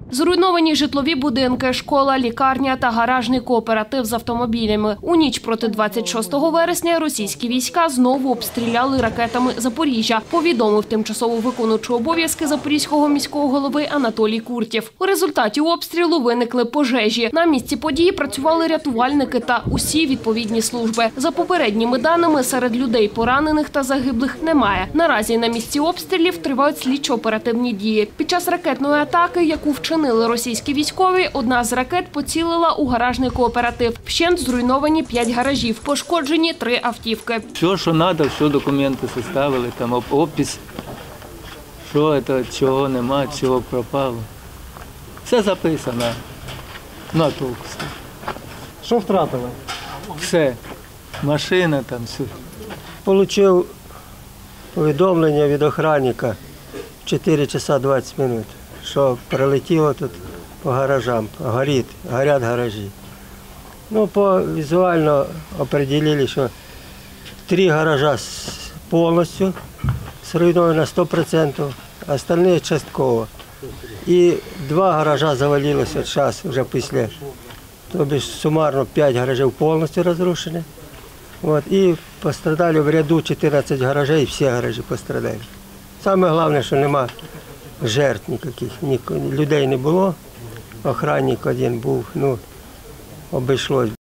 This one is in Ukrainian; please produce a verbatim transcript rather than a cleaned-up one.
Зруйновані житлові будинки, школа, лікарня та гаражний кооператив з автомобілями. У ніч проти двадцять шостого вересня російські війська знову обстріляли ракетами Запоріжжя, повідомив тимчасово виконуючий обов'язки Запорізького міського голови Анатолій Куртєв. У результаті обстрілу виникли пожежі. На місці події працювали рятувальники та усі відповідні служби. За попередніми даними, серед людей поранених та загиблих немає. Наразі на місці обстрілів тривають слідчо-оперативні дії. Під час ракетної атаки, яку вчинили російські військові, одна з ракет поцілила у гаражний кооператив. Вщент зруйновані п'ять гаражів, пошкоджені три автівки. Все, що треба, все документи составили, там опис, що це, чого нема, чого пропало. Все записано на толку. Що втратили? Все. Машина там, все. Получив повідомлення від охранника чотири часа двадцять хвилин, що прилетіло тут по гаражам, горить, горять гаражі. Ну, по візуально определили, що три гаража повністю зруйновано на сто відсотків, остальні частково. І два гаража завалилося час вже після. Тобто сумарно п'ять гаражів повністю розрушені. От, і пострадали в ряду чотирнадцять гаражей, всі гаражі пострадали. Саме головне, що немає жертв ніяких, ні, людей не було, охранник один був, ну, обійшлось